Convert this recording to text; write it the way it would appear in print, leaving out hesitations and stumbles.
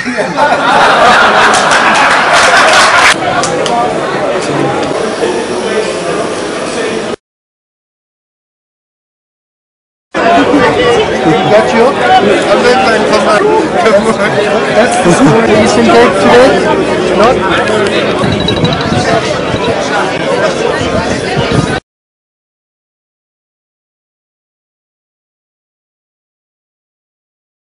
Got you? That's the story you can take today? Not?